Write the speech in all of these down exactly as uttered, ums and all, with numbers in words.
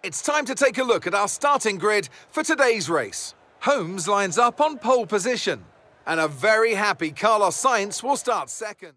It's time to take a look at our starting grid for today's race. Holmes lines up on pole position, and a very happy Carlos Sainz will start second.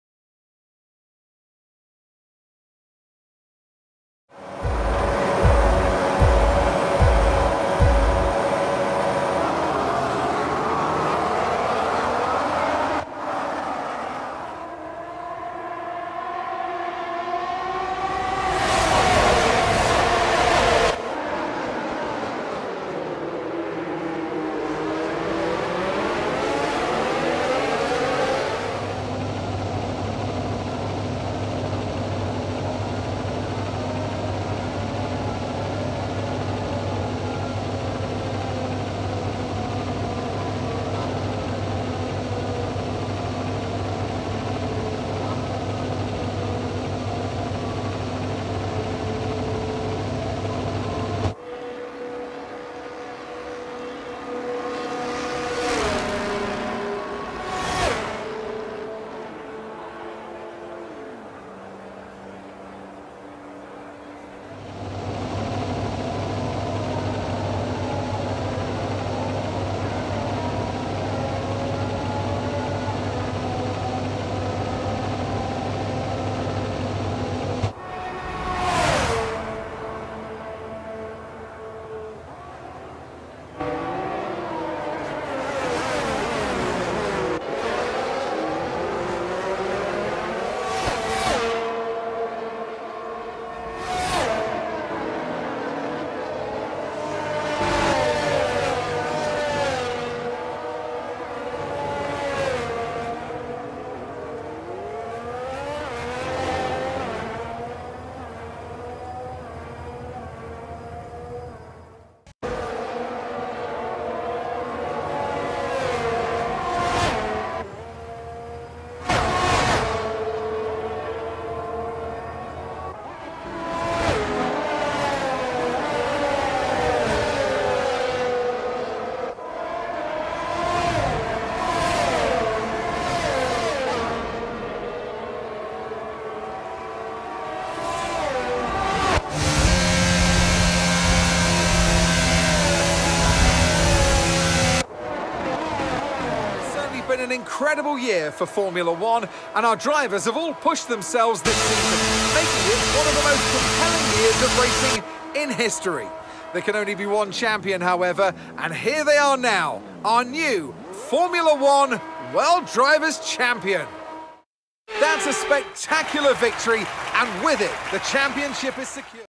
Been an incredible year for Formula One, and our drivers have all pushed themselves this season, making it one of the most compelling years of racing in history. There can only be one champion, however, and here they are now, our new Formula One World Drivers' Champion. That's a spectacular victory, and with it, the championship is secure.